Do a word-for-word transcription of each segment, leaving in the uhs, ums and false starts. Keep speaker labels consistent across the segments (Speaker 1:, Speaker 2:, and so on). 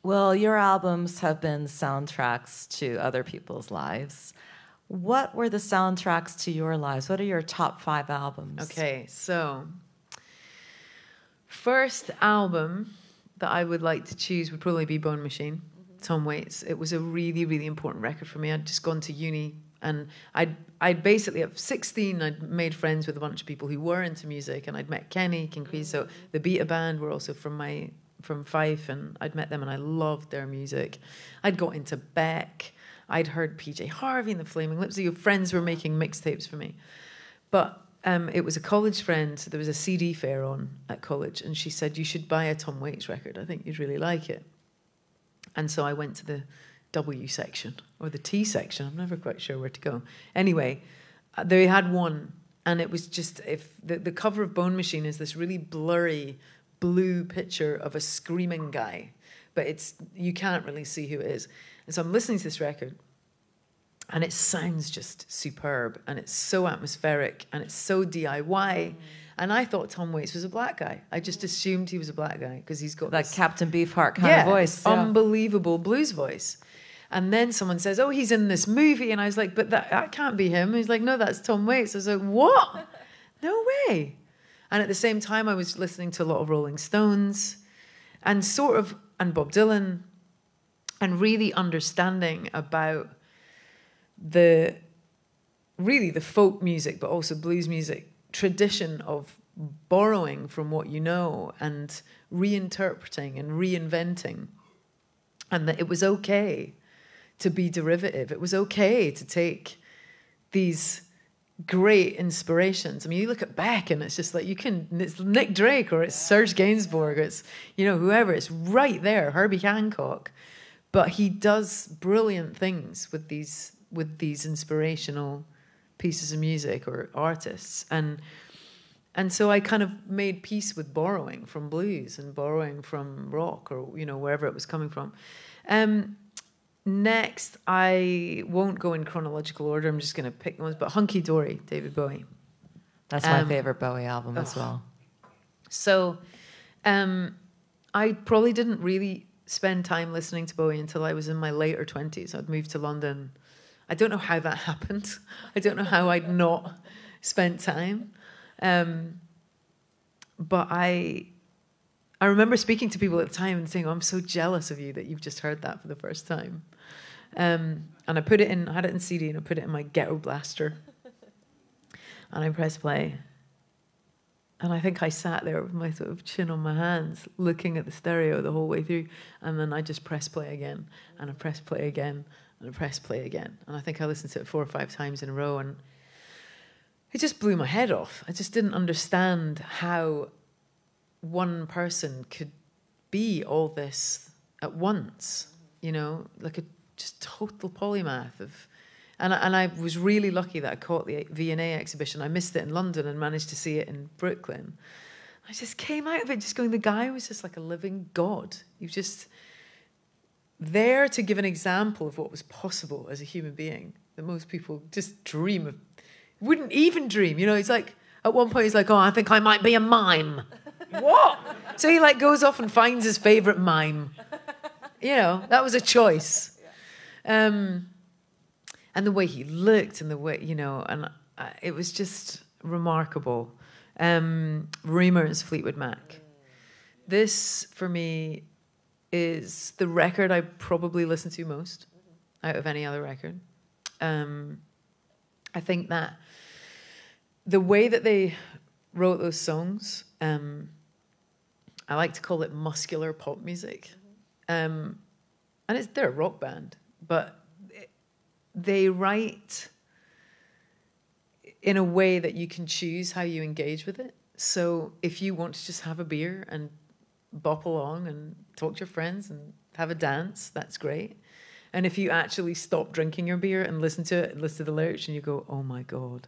Speaker 1: Well, your albums have been soundtracks to other people's lives. What were the soundtracks to your lives? What are your top five albums?
Speaker 2: Okay, so first album that I would like to choose would probably be Bone Machine, mm-hmm. Tom Waits. It was a really, really important record for me. I'd just gone to uni, and I'd, I'd basically, at sixteen, I'd made friends with a bunch of people who were into music, and I'd met Kenny, King Creaso, mm-hmm. the Beta Band were also from my from Fife, and I'd met them and I loved their music. I'd got into Beck. I'd heard P J Harvey and the Flaming Lips. Your friends were making mixtapes for me. But um, it was a college friend. There was a C D fair on at college, and she said, you should buy a Tom Waits record. I think you'd really like it. And so I went to the W section, or the T section. I'm never quite sure where to go. Anyway, they had one, and it was just, if the, the cover of Bone Machine is this really blurry blue picture of a screaming guy, but it's you can't really see who it is. And so I'm listening to this record, and it sounds just superb, and it's so atmospheric, and it's so D I Y. Mm. And I thought Tom Waits was a black guy. I just assumed he was a black guy because he's got
Speaker 1: that
Speaker 2: this,
Speaker 1: Captain Beefheart kind
Speaker 2: yeah,
Speaker 1: of voice,
Speaker 2: yeah. unbelievable blues voice. And then someone says, "Oh, he's in this movie," and I was like, "But that, that can't be him." He's like, "No, that's Tom Waits." I was like, "What? No way." And at the same time, I was listening to a lot of Rolling Stones and sort of, and Bob Dylan, and really understanding about the, really the folk music, but also blues music tradition of borrowing from what you know and reinterpreting and reinventing. And that it was okay to be derivative. It was okay to take these great inspirations. I mean, you look at Beck and it's just like you can, it's Nick Drake or it's Serge Gainsbourg, or it's, you know, whoever, it's right there, Herbie Hancock. But he does brilliant things with these with these inspirational pieces of music or artists. And and so I kind of made peace with borrowing from blues and borrowing from rock, or, you know, wherever it was coming from. Um, Next, I won't go in chronological order. I'm just going to pick ones. But Hunky Dory, David Bowie.
Speaker 1: That's my
Speaker 2: um,
Speaker 1: favorite Bowie album oh. as well.
Speaker 2: So um, I probably didn't really spend time listening to Bowie until I was in my later twenties. I'd moved to London. I don't know how that happened. I don't know how I'd not spent time. Um, but I... I remember speaking to people at the time and saying, oh, I'm so jealous of you that you've just heard that for the first time. Um, and I put it in, I had it in C D and I put it in my ghetto blaster. And I pressed play. And I think I sat there with my sort of chin on my hands, looking at the stereo the whole way through. And then I just pressed play again, and I pressed play again, and I pressed play again. And I think I listened to it four or five times in a row, and it just blew my head off. I just didn't understand how one person could be all this at once, you know, like a just total polymath of, and I, and I was really lucky that I caught the V and A exhibition. I missed it in London and managed to see it in Brooklyn. I just came out of it just going, the guy was just like a living god. He was just there to give an example of what was possible as a human being that most people just dream of, wouldn't even dream, you know. He's like, at one point he's like, oh, I think I might be a mime. What? So he like goes off and finds his favorite mime. You know, that was a choice. Um, and the way he looked and the way, you know, and uh, it was just remarkable. Um, Rumours, Fleetwood Mac. This, for me, is the record I probably listen to most out of any other record. Um, I think that the way that they wrote those songs, um, I like to call it muscular pop music. Um, and it's they're a rock band, but they write in a way that you can choose how you engage with it. So if you want to just have a beer and bop along and talk to your friends and have a dance, that's great. And if you actually stop drinking your beer and listen to it and listen to the lyrics and you go, oh my God,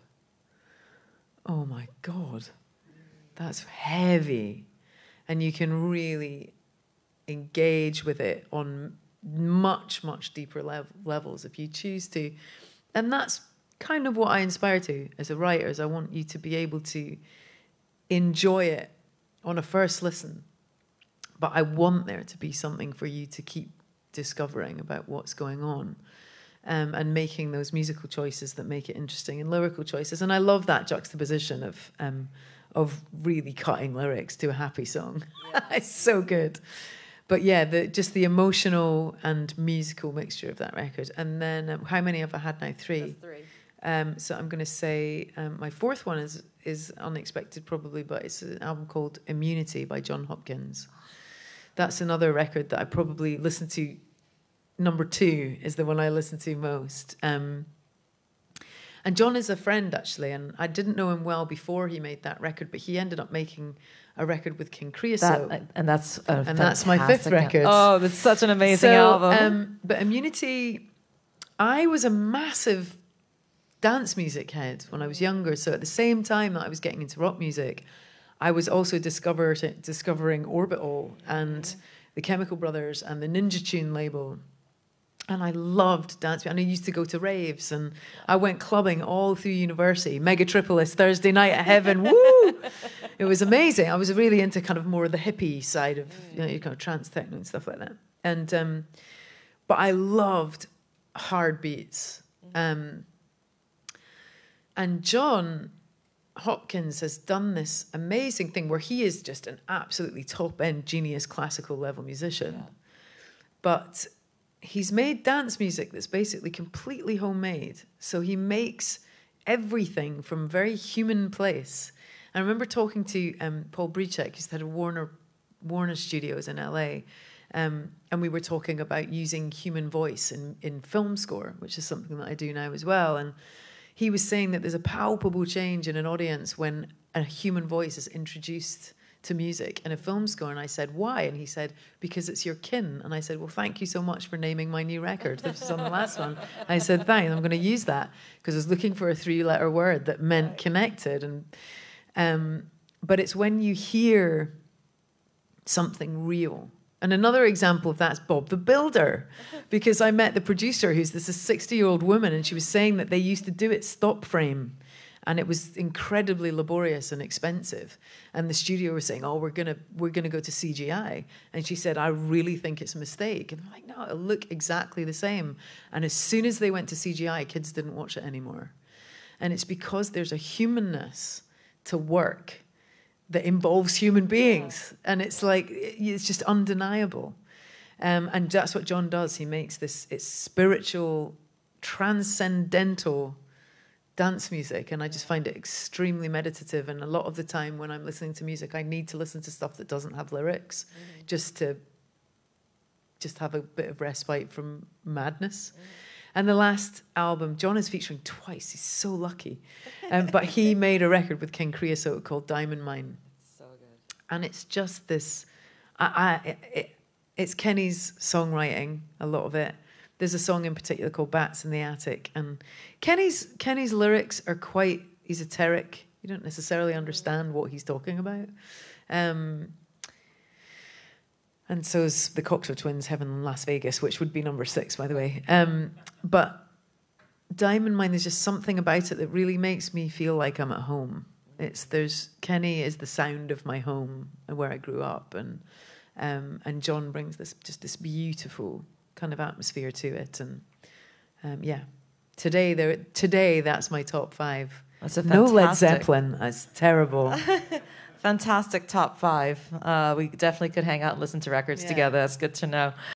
Speaker 2: oh my God, that's heavy. And you can really engage with it on much, much deeper lev- levels if you choose to. And that's kind of what I inspire to as a writer, is I want you to be able to enjoy it on a first listen, but I want there to be something for you to keep discovering about what's going on. Um, and making those musical choices that make it interesting, and lyrical choices. And I love that juxtaposition of um, of really cutting lyrics to a happy song. Yeah. It's so good. But yeah, the, just the emotional and musical mixture of that record. And then um, how many have I had now? Three.
Speaker 1: That's three.
Speaker 2: Um, so I'm going to say um, my fourth one is is unexpected probably, but it's an album called Immunity by John Hopkins. That's another record that I probably listen to. Number two is the one I listen to most. Um, and John is a friend, actually, and I didn't know him well before he made that record, but he ended up making a record with King Creosote.
Speaker 1: That, and that's a
Speaker 2: and that's my fifth record.
Speaker 1: Oh, that's such an amazing
Speaker 2: so,
Speaker 1: album.
Speaker 2: Um, but Immunity, I was a massive dance music head when I was younger. So at the same time that I was getting into rock music, I was also discover, discovering Orbital and the Chemical Brothers and the Ninja Tune label. And I loved dance. And I used to go to raves, and I went clubbing all through university. Megatripolis, Thursday night at Heaven, woo! It was amazing. I was really into kind of more of the hippie side of, you know, kind of trance techno and stuff like that. And um, but I loved hard beats. Um, and John Hopkins has done this amazing thing where he is just an absolutely top-end genius classical level musician, yeah. but he's made dance music that's basically completely homemade. So he makes everything from very human place. I remember talking to um, Paul Brichek, who's the head of Warner Warner Studios in L A, um, and we were talking about using human voice in, in film score, which is something that I do now as well. And he was saying that there's a palpable change in an audience when a human voice is introduced to music in a film score. And I said, why? And he said, because it's your kin. And I said, well, thank you so much for naming my new record. This was on the last one. I said, thanks, I'm going to use that, because I was looking for a three-letter word that meant connected. And um, but it's when you hear something real. And another example of that's Bob the Builder, because I met the producer, who's this sixty-year-old woman, and she was saying that they used to do it stop frame. And it was incredibly laborious and expensive. And the studio was saying, oh, we're going to we're gonna go to C G I. And she said, I really think it's a mistake. And I'm like, no, it'll look exactly the same. And as soon as they went to C G I, kids didn't watch it anymore. And it's because there's a humanness to work that involves human beings. And it's like, it's just undeniable. Um, and that's what John does. He makes this, it's spiritual, transcendental dance music, and I just find it extremely meditative. And a lot of the time when I'm listening to music, I need to listen to stuff that doesn't have lyrics, mm-hmm. just to just have a bit of respite from madness. Mm-hmm. And the last album, John is featuring twice. He's so lucky. Um, but he made a record with King Creosote called Diamond Mine.
Speaker 1: It's so good. And
Speaker 2: it's just this, I, I, it, it's Kenny's songwriting, a lot of it. There's a song in particular called Bats in the Attic. And Kenny's Kenny's lyrics are quite esoteric. You don't necessarily understand what he's talking about. Um, and so is the Coxer Twins, Heaven in Las Vegas, which would be number six, by the way. Um, but Diamond Mine, there's just something about it that really makes me feel like I'm at home. It's there's Kenny is the sound of my home and where I grew up. And um, and John brings this just this beautiful kind of atmosphere to it. And um, yeah, today there today that's my top five.
Speaker 1: That's a
Speaker 2: no
Speaker 1: fantastic.
Speaker 2: Led Zeppelin. That's terrible.
Speaker 1: Fantastic top five. Uh, we definitely could hang out and listen to records
Speaker 2: Yeah.
Speaker 1: together. That's good to know.